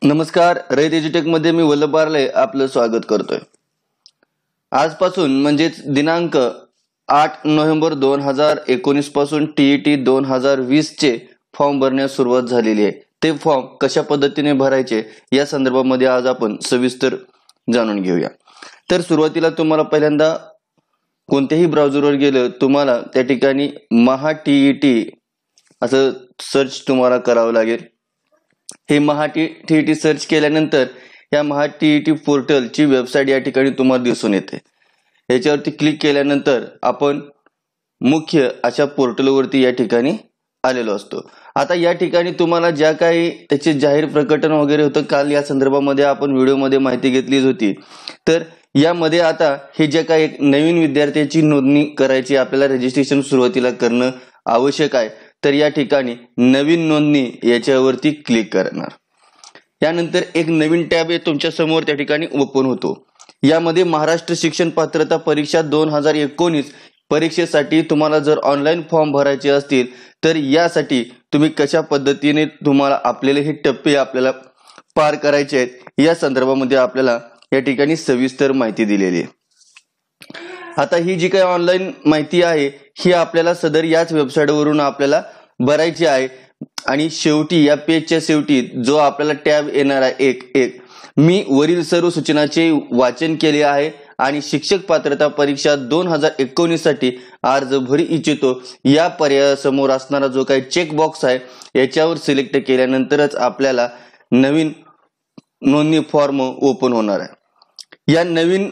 नमस्कार, रयत एज्युटेक मध्ये मी वल्लभ बारले आपलं स्वागत करतोय। आजपासून म्हणजेच दिनांक 8 नोव्हेंबर 2019 पासून टीईटी 2020 चे फॉर्म भरण्यास सुरुवात झालेली आहे। ते फॉर्म कशा पद्धतीने भरायचे या संदर्भामध्ये आज आपण सविस्तर जाणून घेऊया। तर सुरुवातीला तुम्हाला पहिल्यांदा कोणत्याही ब्राउझरवर गेलं तुम्हाला त्या ठिकाणी महा टीईटी असं सर्च तुम्हाला करावं लागेल। हे महा टीईटी सर्च केल्यानंतर या महा टीईटी पोर्टलची वेबसाईट या ठिकाणी तुम्हाला दिसून येते। याच्यावरती क्लिक केल्यानंतर आपण मुख्य अशा पोर्टलवरती या ठिकाणी आलेलो असतो। आता या ठिकाणी तुम्हाला ज्या काही त्याचे जाहीर प्रकटन वगैरे होतं, काल या संदर्भामध्ये आपण व्हिडिओमध्ये माहिती घेतलीच होती। तर यामध्ये आता हे जे काही नवीन विद्यार्थ्याची नोंदणी करायची आपल्याला रजिस्ट्रेशन सुरुवातीला करणं आवश्यक आहे। तर या ठिकाणी नवीन नोंदणी याच्यावरती क्लिक करणार। यानंतर एक नवीन टॅब तुमच्या समोर त्या ठिकाणी ओपन होतो। यामध्ये महाराष्ट्र शिक्षण पात्रता परीक्षा 2019 परीक्षेसाठी तुम्हाला जर ऑनलाईन फॉर्म भरायचे असतील तर यासाठी तुम्ही कशा पद्धतीने तुम्हाला आपल्याला हे टप्पे आपल्याला पार करायचे आहेत या संदर्भामध्ये आपल्याला या ठिकाणी सविस्तर माहिती दिलेली आहे। आता ही जी काही ऑनलाईन माहिती आहे ही आपल्याला सदर याच वेबसाईटवरून आपल्याला भरायची आहे। आणि शेवटी या पेजच्या शेवटी जो आपल्याला टॅब येणार आहे एक मी वरील सर्व सूचनांचे वाचन केले आहे आणि शिक्षक पात्रता परीक्षा 2019 साठी अर्ज भरू इच्छितो या पर्यायासमोर असणारा जो काही चेक बॉक्स आहे याच्यावर सिलेक्ट केल्यानंतरच आपल्याला नवीन नोंदणी फॉर्म ओपन होणार आहे। या नवीन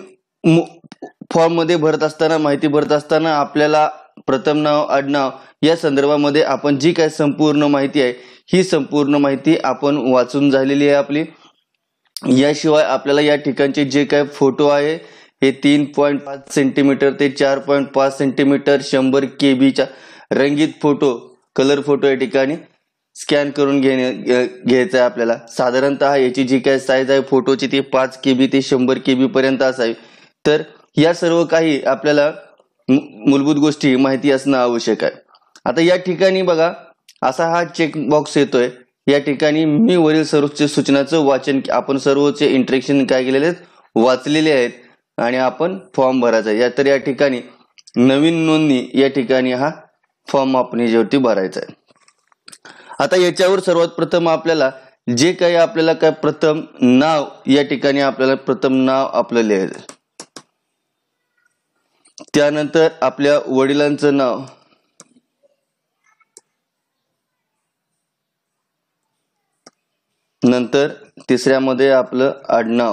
फॉर्म मध्ये भरत असताना माहिती भरत असताना आपल्याला प्रथम नाव आडनाव या संदर्भामध्ये आपण जी काही संपूर्ण माहिती आहे ही संपूर्ण माहिती आपण वाचून झालेली आहे आपली। याशिवाय आपल्याला या ठिकाणचे जे काही फोटो आहे हे 3.5 सेंटीमीटर ते 4.5 सेंटीमीटर 100 KB चा रंगीत फोटो कलर फोटो या ठिकाणी स्कॅन करून घ्यायचा आहे आपल्याला। साधारणतः याची जी काही साईज आहे फोटोची ती 5 KB ते 100 KB पर्यंत असावी। तर या सर्व काही आपल्याला मूलभूत गोष्टी माहिती असणं आवश्यक आहे। आता या ठिकाणी बघा असा हा चेक बॉक्स येतोय। या ठिकाणी मी वरील सर्व सूचनांचं वाचन आपण सर्वचे इंस्ट्रक्शन काय केलेले आहेत वाचलेले आहेत आणि आपण फॉर्म भरायचा आहे। तर या ठिकाणी नवीन नोंदणी या ठिकाणी हा फॉर्म आपण याच्यावरती भरायचा आहे। आता याच्यावर सर्वात प्रथम आपल्याला जे काही आपल्याला काय प्रथम नाव या ठिकाणी आपल्याला प्रथम नाव आपलं लिहायचं, त्यानंतर आपल्या वडिलांचं नाव, नंतर तिसऱ्यामध्ये आपलं आडनाव,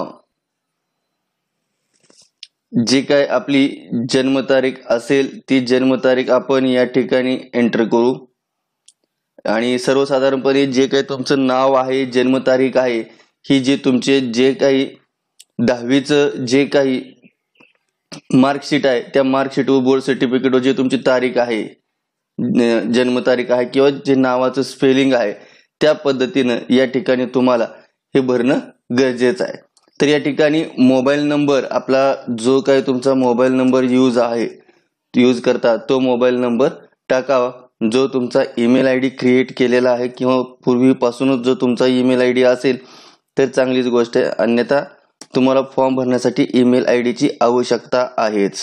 जी काय आपली जन्मतारीख असेल ती जन्मतारीख आपण या ठिकाणी एंटर करू। आणि सर्वसाधारणपणे जे काही तुमचं नाव आहे जन्मतारीख आहे ही जे तुमचे जे काही 10वीचं जे काही मार्कशीट आहे त्या मार्कशीटवर बोर्ड सर्टिफिकेटवर जे तुमची तारीख आहे जन्मतारीख आहे किंवा जे नावाचं स्पेलिंग आहे त्या पद्धतीनं या ठिकाणी तुम्हाला हे भरणं गरजेचं आहे। तर या ठिकाणी मोबाईल नंबर आपला जो काही तुमचा मोबाईल नंबर यूज करता तो मोबाईल नंबर टाकावा। जो तुमचा ईमेल आयडी क्रिएट केलेला आहे किंवा पूर्वीपासूनच जो तुमचा ईमेल आयडी असेल तर चांगलीच गोष्ट आहे, अन्यथा तुम्हाला फॉर्म भरण्यासाठी ईमेल आयडीची आवश्यकता आहेच।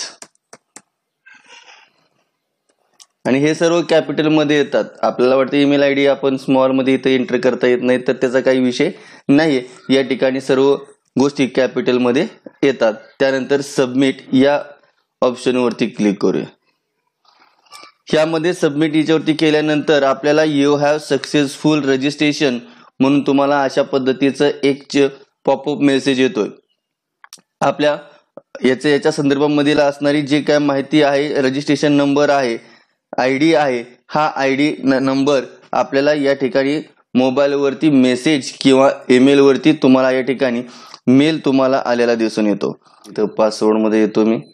आणि हे सर्व कॅपिटल मध्ये येतात। आपल्याला वाटतं ईमेल आयडी आपण स्मॉल मध्ये इथे एंटर करता येत नाही, तर त्याचा काही विषय नाहीये। या ठिकाणी सर्व गोष्टी कॅपिटल मध्ये येतात। त्यानंतर सबमिट या ऑप्शन वरती क्लिक करूया। यामध्ये सबमिट याच्यावरती केल्यानंतर आपल्याला यू हॅव सक्सेसफुल रजिस्ट्रेशन म्हणून तुम्हाला अशा पद्धतीचं एक पॉपअप मेसेज येतोय। आपल्या याच्या संदर्भामध्ये असणारी जी काय माहिती आहे रजिस्ट्रेशन नंबर आहे आयडी आहे हा आयडी नंबर आपल्याला या ठिकाणी मोबाईल वरती मेसेज किंवा ईमेल वरती तुम्हाला या ठिकाणी मेल तुम्हाला आलेला दिसून येतो। इथं पासवर्ड मध्ये येतो मी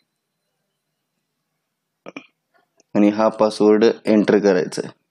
आणि हा पासवर्ड एंटर करायचा आहे।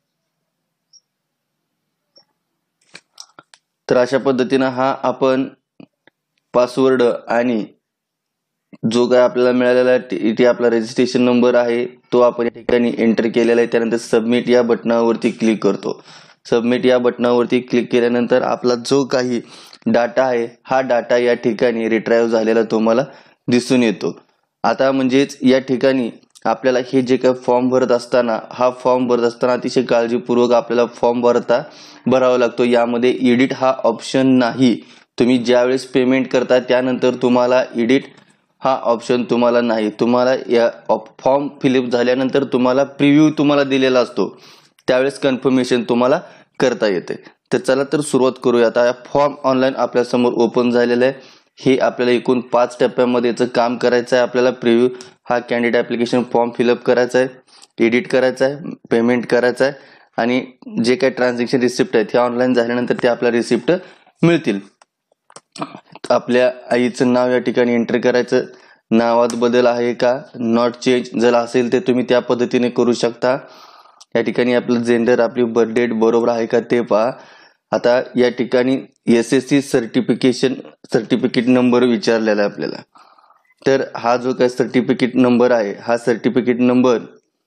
तर अशा पद्धतीने हा आपण पासवर्ड आणि जो काय आपल्याला मिळालेला इथे आपला रजिस्ट्रेशन नंबर आहे तो आपण या ठिकाणी एंटर केलेला आहे। त्यानंतर सबमिट या बटनावरती क्लिक करतो। सबमिट या बटनावरती क्लिक केल्यानंतर आपला जो काही डाटा आहे हा डाटा या ठिकाणी रिट्राईव्ह झालेला तुम्हाला दिसून येतो. आता म्हणजेच या ठिकाणी आपल्याला हे जे काही फॉर्म भरत असताना अतिशय काळजीपूर्वक आपल्याला फॉर्म भरावा लागतो. यामध्ये एडिट हा ऑप्शन नाही. तुम्ही ज्यावेळेस पेमेंट करता त्यानंतर तुम्हाला एडिट हा ऑप्शन तुम्हाला नाही. तुम्हाला या फॉर्म फिलअप झाल्यानंतर तुम्हाला प्रिव्ह्यू तुम्हाला दिलेला असतो, त्यावेळेस कन्फर्मेशन तुम्हाला करता येते. तर चला तर सुरुवात करूया. आता फॉर्म ऑनलाईन आपल्या समोर ओपन झालेला आहे. हे आपल्याला एकूण 5 टप्प्यामध्ये याचं काम करायचं आहे. आपल्याला प्रिव्ह्यू हा कॅन्डिडेट ॲप्लिकेशन फॉर्म फिलअप करायचा आहे, एडिट करायचा आहे, पेमेंट करायचं आहे आणि जे काही ट्रान्झॅक्शन रिसिप्ट आहेत हे ऑनलाईन झाल्यानंतर ते आपल्याला रिसिप्ट मिळतील. आपल्या आईचं नाव या ठिकाणी एंटर करायचं. नावात बदल आहे का, नॉट चेंज जर असेल तर तुम्ही त्या पद्धतीने करू शकता. या ठिकाणी आपलं जेंडर, आपली बर्थ डेट बरोबर आहे का ते पहा. आता या ठिकाणी SSC सर्टिफिकेट नंबर विचारलेला आहे आपल्याला. तर हा जो काही सर्टिफिकेट नंबर आहे हा सर्टिफिकेट नंबर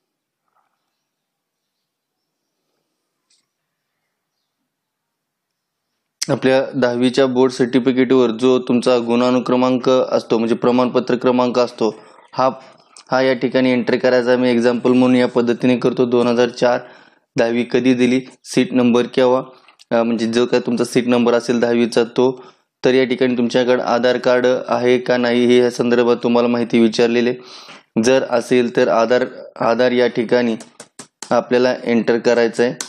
आपल्या 10वीच्या बोर्ड सर्टिफिकेटवर जो तुमचा गुणानुक्रमांक असतो म्हणजे प्रमाणपत्र क्रमांक असतो हा या ठिकाणी एंटर करायचा. मी एक्झाम्पल म्हणून या पद्धतीने करतो. 2004 10वी कधी दिली, सीट नंबर केव्हा, म्हणजे जो काय तुमचा सीट नंबर असेल 10वीचा तो. तर या ठिकाणी तुमच्याकडे आधार कार्ड आहे का नाही हे या संदर्भात तुम्हाला माहिती विचारलेली. जर असेल तर आधार या ठिकाणी आपल्याला एंटर करायचं आहे.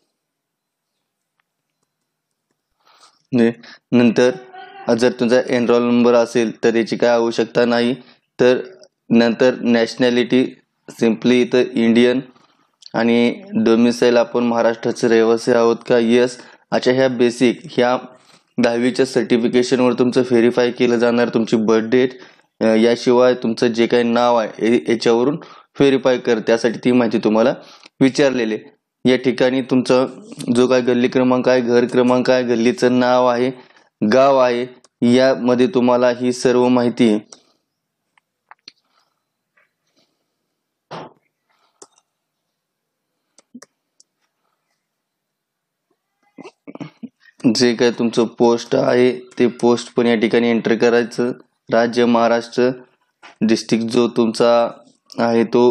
नंतर जर तुमचा एनरोल नंबर असेल तर याची काय आवश्यकता नाही. तर नंतर नॅशनॅलिटी सिम्पली इथं इंडियन आणि डोमिसाईल आपण महाराष्ट्राचे रहिवासी आहोत का, येस. अच्छा, ह्या बेसिक ह्या 10वीच्या सर्टिफिकेशनवर तुमचं व्हेरीफाय केलं जाणार. तुमची बर्थ डेट याशिवाय तुमचं जे काही नाव आहे याच्यावरून व्हेरीफाय कर, त्यासाठी ती माहिती तुम्हाला विचारलेली. या ठिकाणी तुमचा जो काय गल्ली क्रमांक आहे, घर क्रमांक आहे, गल्लीचं नाव आहे, गाव आहे, यामध्ये तुम्हाला ही सर्व माहिती जे काय तुमचं पोस्ट आहे ते पोस्ट पण या ठिकाणी एंटर करायचं. राज्य महाराष्ट्र, डिस्ट्रिक्ट जो तुमचा आहे तो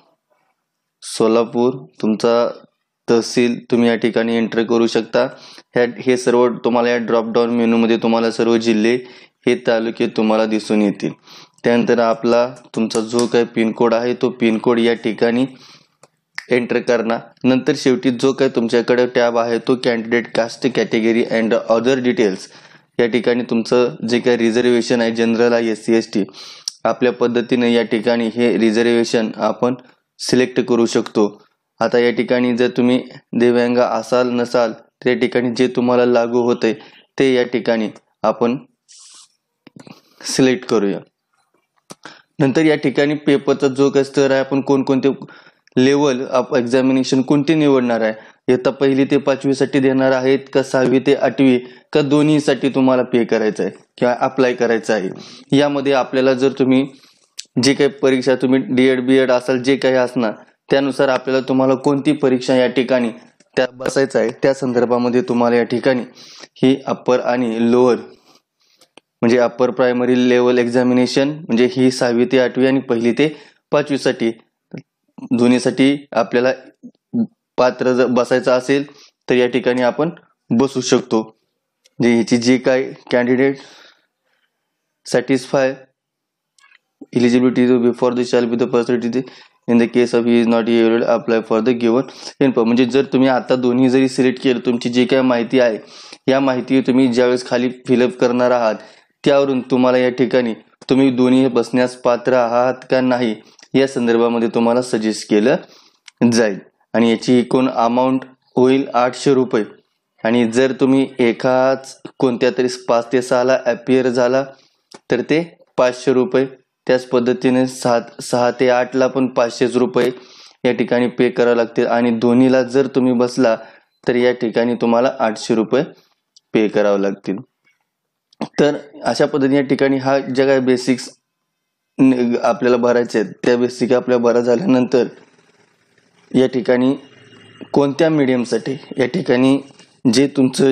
सोलापूर, तुमचा तहसील तुम्ही या ठिकाणी एंटर करू शकता. हे सर्व तुम्हाला या ड्रॉप डाऊन मेनूमध्ये तुम्हाला सर्व जिल्हे हे तालुके तुम्हाला दिसून येतील. त्यानंतर आपला तुमचा जो काही पिनकोड आहे तो पिनकोड या ठिकाणी एंटर करणार. नंतर शेवटी जो काही तुमच्याकडे टॅब आहे तो candidate caste category and other details, या ठिकाणी तुमचं जे काही रिझर्वेशन आहे जनरल आहे, SC ST, आपल्या पद्धतीने या ठिकाणी हे रिझर्वेशन आपण सिलेक्ट करू शकतो. आता या ठिकाणी जर तुम्ही दिव्यांग असाल नसाल तर या ठिकाणी जे तुम्हाला लागू होते ते या ठिकाणी आपण सिलेक्ट करूया. नंतर या ठिकाणी पेपरचा जो काही स्तर आहे, आपण कोणकोणते लेवल ऑफ एक्झामिनेशन कोणते निवडणार आहे, इयत्ता 1ली ते 5वी साठी देणार आहेत का 6वी ते 8वी का दोन्हीसाठी तुम्हाला पे करायचं आहे किंवा अप्लाय करायचं आहे. यामध्ये आपल्याला जर तुम्ही जे काही परीक्षा तुम्ही D.Ed B.Ed असाल जे काही असणार त्यानुसार आपल्याला तुम्हाला कोणती परीक्षा या ठिकाणी त्या बसायचं आहे त्या संदर्भामध्ये तुम्हाला या ठिकाणी ही अप्पर आणि लोअर म्हणजे अप्पर प्रायमरी लेवल एक्झामिनेशन म्हणजे ही 6वी ते 8वी आणि 1ली ते 5वी साठी दोन्हीसाठी आपल्याला पात्र जर बसायचं असेल तर या ठिकाणी आपण बसू शकतो. जे ह्याची जे काय candidate satisfy eligibility before the shall be the percentage in the case of he is not able to apply for the given info. म्हणजे जर तुम्ही आता दोन्ही जरी सिलेक्ट केलं, तुमची जी काय माहिती आहे या माहिती तुम्ही ज्यावेळेस खाली फिलअप करणार आहात त्यावरून तुम्हाला या ठिकाणी तुम्ही दोन्ही बसण्यास पात्र आहात का नाही या संदर्भामध्ये तुम्हाला सजेस्ट केलं जाईल. आणि याची एकूण अमाऊंट होईल 800 रुपये. आणि जर तुम्ही एकाच कोणत्या तरी 5 ते 6ला अपियर झाला तर ते 500 रुपये. त्याच पद्धतीने 6 ते 8ला पण 500 रुपये या ठिकाणी पे करावं लागतील. आणि दोन्हीला जर तुम्ही बसला तर या ठिकाणी तुम्हाला 800 रुपये पे करावं लागतील. तर अशा पद्धतीने या ठिकाणी हा ज्या काही बेसिक्स आपल्याला भरायचे आहेत त्या बेसिक आपल्या भरा झाल्यानंतर या ठिकाणी कोणत्या मीडियमसाठी या ठिकाणी जे तुमचं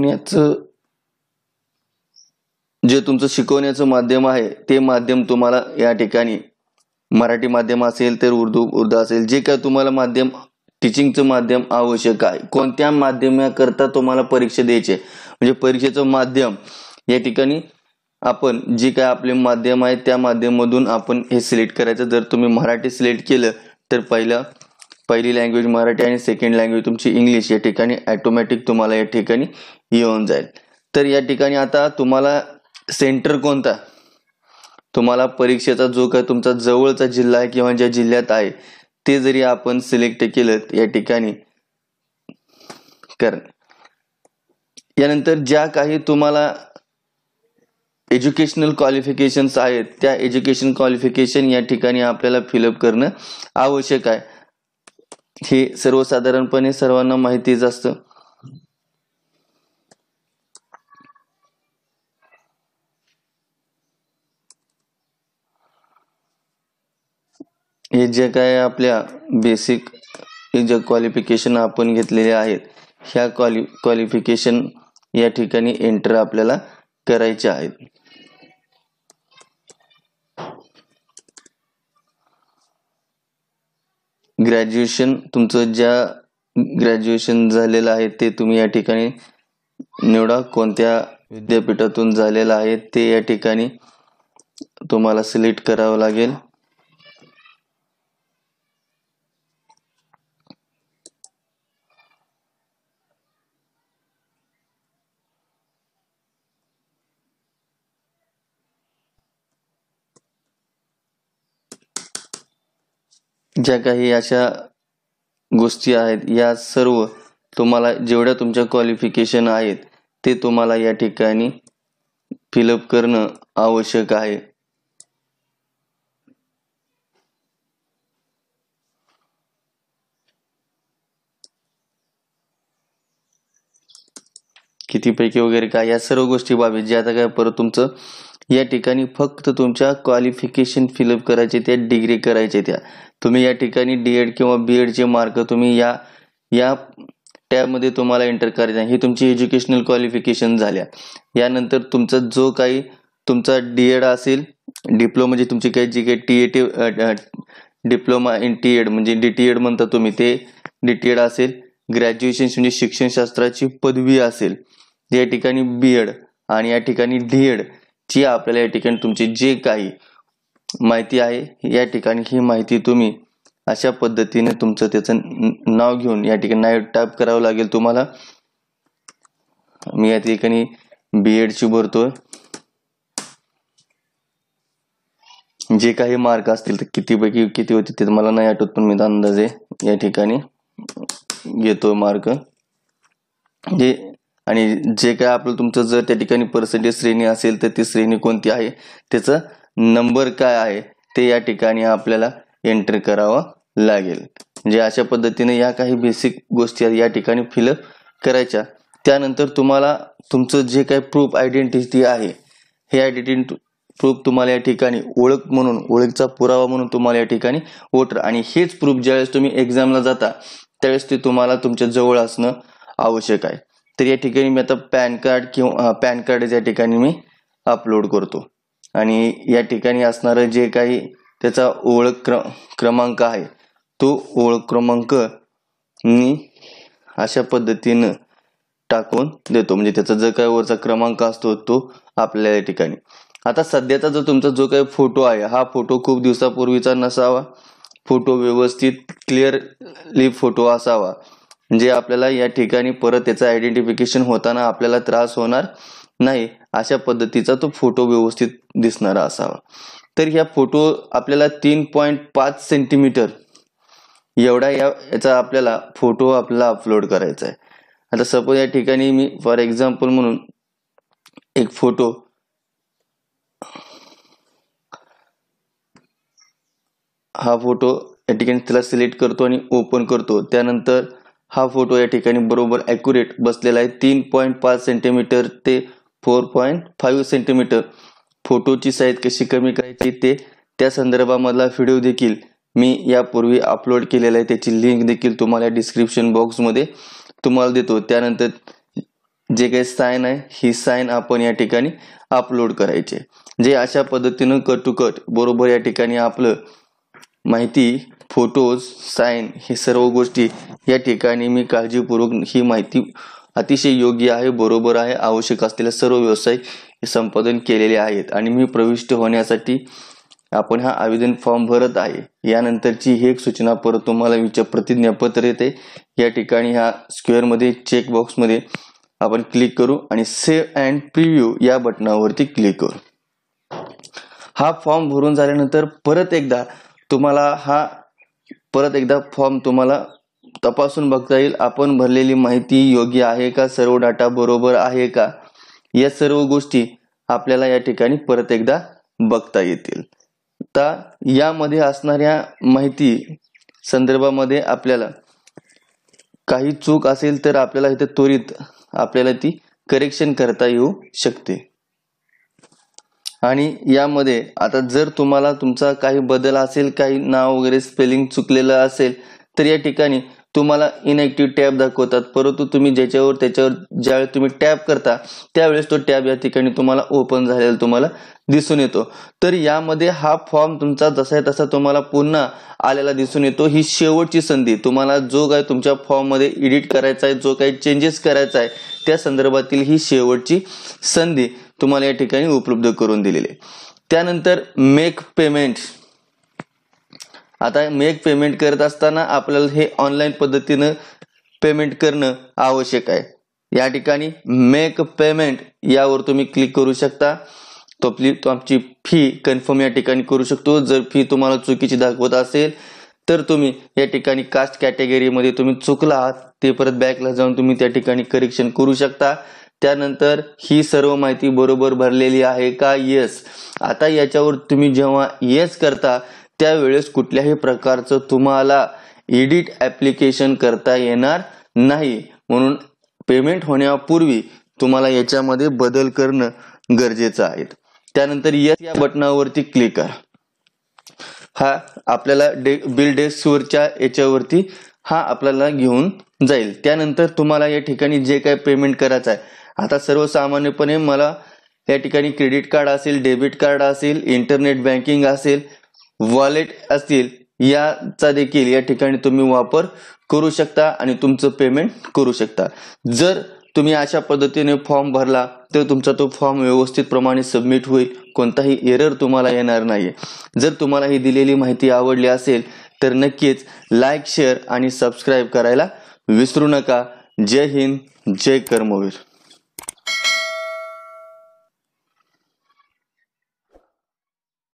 शिकवण्याचं माध्यम आहे ते माध्यम तुम्हाला या ठिकाणी मराठी माध्यम असेल तर उर्दू असेल, जे काय तुम्हाला माध्यम टीचिंगचं माध्यम आवश्यक आहे, कोणत्या माध्यमाकरता तुम्हाला परीक्षा द्यायची म्हणजे परीक्षेचं माध्यम या ठिकाणी आपण जे काय आपले माध्यम आहे त्या माध्यमामधून आपण हे सिलेक्ट करायचं। जर तुम्ही मराठी सिलेक्ट केलं तर पहिली लँग्वेज मराठी आणि सेकंड लँग्वेज तुमची इंग्लिश या ठिकाणी ऑटोमॅटिक तुम्हाला या ठिकाणी येऊन जाईल। तर या ठिकाणी आता तुम्हाला सेंटर कोणता, तुम्हाला परीक्षेचा जो काय तुमचा जवळचा जिल्हा आहे किंवा ज्या जिल्ह्यात आहे ते जरी आपण सिलेक्ट केलं या ठिकाणी यानंतर ज्या काही तुम्हाला एज्युकेशनल क्वालिफिकेशन्स आहेत त्या एज्युकेशन क्वालिफिकेशन या ठिकाणी आपल्याला फिलअप करणं आवश्यक आहे। हे सर्वसाधारणपणे सर्वांना माहितीच असतं। हे जे काय आपल्या बेसिक जे क्वालिफिकेशन आपण घेतलेले आहेत ह्या क्वालिफिकेशन या ठिकाणी एंटर आपल्याला करायचे आहेत। ग्रॅज्युएशन तुमचं ज्या ग्रॅज्युएशन झालेलं आहे ते तुम्ही या ठिकाणी निवडा, कोणत्या विद्यापीठातून झालेलं आहे ते या ठिकाणी तुम्हाला सिलेक्ट करावं लागेल। ज्या काही अशा गोष्टी आहेत या सर्व तुम्हाला जेवढ्या तुमच्या क्वालिफिकेशन आहेत ते तुम्हाला या ठिकाणी फिलअप करणं आवश्यक आहे। किती पैकी वगैरे काय या सर्व गोष्टी बाबी जे आता काय परत तुमचं या ठिकाणी फक्त तुमच्या क्वालिफिकेशन फिलअप करायचे, त्या डिग्री करायचे, त्या तुम्ही या ठिकाणी डीएड किंवा बीएड चे मार्क तुम्ही या टॅब मध्ये तुम्हाला एंटर करायचे। ही तुमची एज्युकेशनल क्वालिफिकेशन झाल्या। यानंतर तुमचा जो काही तुमचा डीएड असेल, डिप्लोमा म्हणजे तुमची काही जी काही टीएटी डिप्लोमा इन टीएड म्हणजे डीटीएड म्हणता तुम्ही ते डीटीएड असेल, ग्रॅज्युएशन म्हणजे शिक्षणशास्त्राची पदवी असेल, या ठिकाणी बीएड आणि या ठिकाणी डीएड ची आपल्याला या ठिकाणी तुमची जे काही माहिती आहे या ठिकाणी ही माहिती तुम्ही अशा पद्धतीने तुमचं त्याचं नाव घेऊन या ठिकाणी नाव टाइप करावं लागेल तुम्हाला। मी या ठिकाणी बीएड ची भरतोय, जे काही मार्क असतील तर किती पैकी किती होते ते मला नाही आठवत पण मी अंदाजे या ठिकाणी घेतो मार्क जे आणि जे काय आपलं तुमचं जर त्या ठिकाणी पर्सेंटेज श्रेणी असेल तर ती श्रेणी कोणती आहे, त्याचा नंबर काय आहे ते या ठिकाणी आपल्याला एंटर करावं लागेल। म्हणजे अशा पद्धतीने या काही बेसिक गोष्टी या ठिकाणी फिलअप करायच्या। त्यानंतर तुम्हाला तुमचं जे काही प्रूफ आयडेंटिटी आहे हे आयडेंटिटी प्रूफ तुम्हाला या ठिकाणी ओळखचा पुरावा म्हणून तुम्हाला या ठिकाणी वोटर आणि हेच प्रूफ ज्यावेळेस तुम्ही एक्झामला जाता त्यावेळेस ते तुम्हाला तुमच्या जवळ असणं आवश्यक आहे। तर या ठिकाणी मी आता पॅन कार्ड या ठिकाणी मी अपलोड करतो आणि या ठिकाणी असणारं जे काही त्याचा ओळख क्रमांक आहे तो ओळख क्रमांक मी अशा पद्धतीने टाकून देतो, म्हणजे त्याचा जो काही वरचा क्रमांक असतो तो आपल्याला या ठिकाणी। आता सध्याचा जो तुमचा जो काही फोटो आहे हा फोटो खूप दिवसापूर्वीचा नसावा, फोटो व्यवस्थित क्लिअरली फोटो असावा, म्हणजे आपल्याला या ठिकाणी परत त्याचं आयडेंटिफिकेशन होताना आपल्याला त्रास होणार नाही अशा पद्धतीचा तो फोटो व्यवस्थित दिसणारा असावा। तर ह्या फोटो आपल्याला 3.5 सेंटीमीटर एवढा याचा आपल्याला फोटो अपलोड करायचा आहे। आता सपोज या ठिकाणी मी फॉर एक्झाम्पल म्हणून एक फोटो हा फोटो या ठिकाणी त्याला सिलेक्ट करतो आणि ओपन करतो। त्यानंतर हा फोटो या ठिकाणी बरोबर ॲक्युरेट बसलेला आहे 3.5 सेंटीमीटर ते 4.5 सेंटीमीटर। फोटोची साईज कशी कमी करायची ते त्या संदर्भामधला व्हिडिओ देखील मी यापूर्वी अपलोड केलेला आहे, त्याची लिंक देखील तुम्हाला डिस्क्रिप्शन बॉक्समध्ये तुम्हाला देतो। त्यानंतर जे काही साइन आहे ही साइन आपण या ठिकाणी अपलोड करायचे, जे अशा पद्धतीने कट टू कट बरोबर या ठिकाणी आपलं माहिती, फोटोज, साइन हे सर्व गोष्टी या ठिकाणी मी काळजीपूर्वक ही माहिती अतिशय योग्य आहे, बरोबर आहे, आवश्यक असलेल्या सर्व व्यवसाय संपादन केलेले आहेत आणि मी प्रविष्ट होण्यासाठी आपण हा आवेदन फॉर्म भरत आहे। यानंतरची ही एक सूचना परत तुम्हाला प्रतिज्ञापत्र येते, या ठिकाणी ह्या स्क्वेअर मध्ये चेक बॉक्स मध्ये आपण क्लिक करू आणि सेव्ह अँड प्रिव्ह्यू या बटनावरती क्लिक करू। हा फॉर्म भरून झाल्यानंतर परत एकदा फॉर्म तुम्हाला तपासून बघता येईल, आपण भरलेली माहिती योग्य आहे का, सर्व डाटा बरोबर आहे का, या सर्व गोष्टी आपल्याला या ठिकाणी परत एकदा बघता येतील। तर यामध्ये असणाऱ्या माहिती संदर्भामध्ये आपल्याला काही चूक असेल तर आपल्याला इथे त्वरित आपल्याला ती करेक्शन करता येऊ शकते। आणि यामध्ये आता जर तुम्हाला तुमचा काही बदल असेल, काही नाव वगैरे स्पेलिंग चुकलेलं असेल तर या ठिकाणी तुम्हाला इनएक्टिव्ह टॅब दाखवतात, परंतु तुम्ही त्याच्यावर ज्यावेळेस तुम्ही टॅब करता त्यावेळेस तो टॅब या ठिकाणी तुम्हाला ओपन झालेला तुम्हाला दिसून येतो। तर यामध्ये हा फॉर्म तुमचा जसा तसा तुम्हाला पुन्हा आलेला दिसून येतो। ही शेवटची संधी, तुम्हाला जो काही तुमच्या फॉर्म मध्ये एडिट करायचा आहे, जो काही चेंजेस करायचा आहे त्या संदर्भातील ही शेवटची संधी तुम्हाला या ठिकाणी उपलब्ध करून दिलेली आहे। त्यानंतर मेक पेमेंट, आता मेक पेमेंट करत असताना आपल्याला हे ऑनलाईन पद्धतीने पेमेंट करणं आवश्यक आहे। या ठिकाणी मेक पेमेंट यावर तुम्ही क्लिक करू शकता, तो आमची फी कन्फर्म या ठिकाणी करू शकतो। जर फी तुम्हाला चुकीची दाखवत असेल तर तुम्ही या ठिकाणी कास्ट कॅटेगरी मध्ये तुम्ही चुकला आहात ते परत बॅकला जाऊन तुम्ही त्या ठिकाणी करेक्शन करू शकता। त्यानंतर ही सर्व माहिती बरोबर भरलेली आहे का, येस। आता याच्यावर तुम्ही जेव्हा येस करता त्यावेळेस कुठल्याही प्रकारचं तुम्हाला एडिट ऍप्लिकेशन करता येणार नाही, म्हणून पेमेंट होण्यापूर्वी तुम्हाला याच्यामध्ये बदल करणं गरजेचं आहे। त्यानंतर येस या बटनावरती क्लिक करा। हा आपल्याला बिल डेस्कवरच्या याच्यावरती हा आपल्याला घेऊन जाईल। त्यानंतर तुम्हाला या ठिकाणी जे काही पेमेंट करायचं आहे, आता सर्वसामान्यपणे मला या ठिकाणी क्रेडिट कार्ड असेल, डेबिट कार्ड असेल, इंटरनेट बँकिंग असेल, वॉलेट असतील, याचा देखील या ठिकाणी तुम्ही वापर करू शकता आणि तुमचं पेमेंट करू शकता। जर तुम्ही अशा पद्धतीने फॉर्म भरला तर तुमचा तो फॉर्म व्यवस्थित प्रमाणे सबमिट होईल, कोणताही एरर तुम्हाला येणार नाही। जर तुम्हाला ही दिलेली माहिती आवडली असेल तर नक्कीच लाईक, शेअर आणि सबस्क्राईब करायला विसरू नका। जय हिंद, जय कर्मवीर।